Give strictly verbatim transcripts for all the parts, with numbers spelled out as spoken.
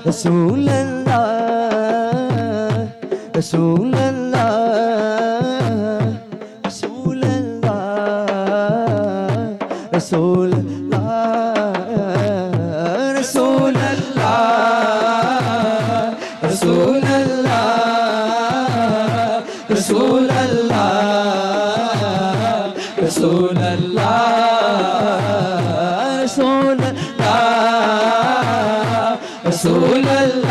रसूल अल्लाह रसूल अल्लाह रसूल अल्लाह रसूल अल्लाह रसूल अल्लाह रसूल अल्लाह रसूल अल्लाह रसूल अल्लाह रसूल अल्लाह रसूल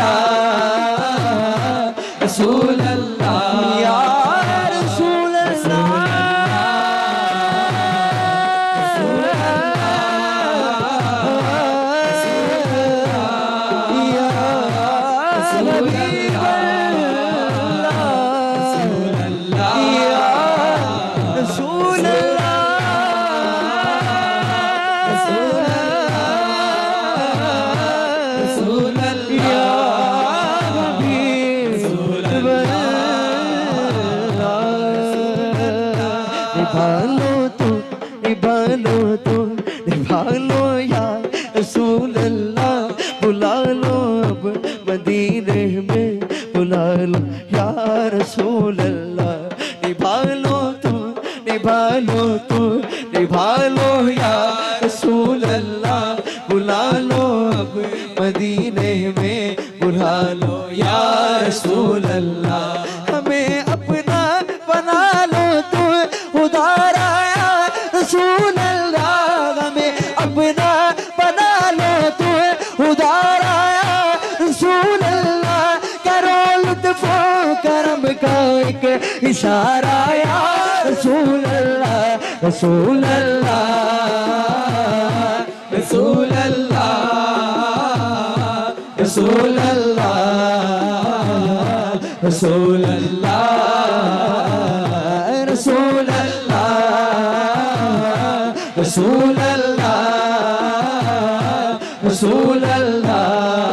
अल्लाह रसूल अल्लाह या रसूल निभालो तो निभालो तो निभालो या रसूल अल्लाह बुला लो अब मदीने में बुला लो या रसूल अल्लाह निभालो तो निभालो तो निभालो या रसूल अल्लाह बुला लो अब मदीने में बुला लो या रसूल अल्लाह हमें अपना बना लो तो उधार आया रसूल अल्लाह हमें अपना बना लो तो उधार आया रसूल अल्लाह करो लुत्फो करम का एक इशारा आया रसूल अल्लाह रसूल अल्लाह रसूल अल्लाह रसूल अल्लाह रसूल अल्लाह रसूल अल्लाह रसूल अल्लाह रसूल अल्लाह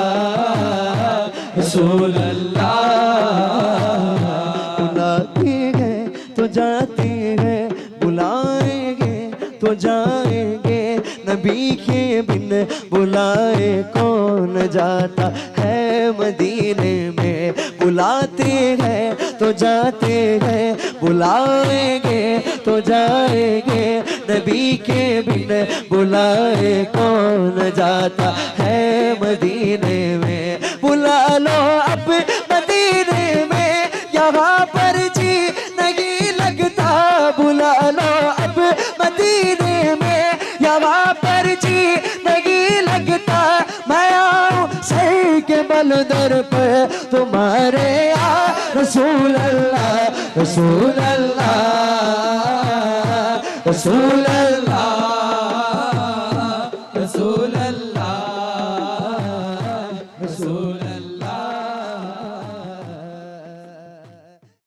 रसूल अल्लाह बुलाते हैं तो जाते हैं बुलाएंगे तो जाएंगे नबी के बिन बुलाए कौन जाता है मदीने में बुलाते हैं तो जाते हैं बुलाएंगे तो जाएंगे नबी के बिन बुलाए कौन जाता है मदीने में बुला लो अब मदीने में यहाँ पर जी नहीं लगता बुला लो अब मदीने में यहाँ पर जी नहीं लगता मैं आऊं सही के बल दर पर तुम्हारे या रसूल अल्लाह रसूल अल्लाह रसूल अल्लाह रसूल अल्लाह रसूल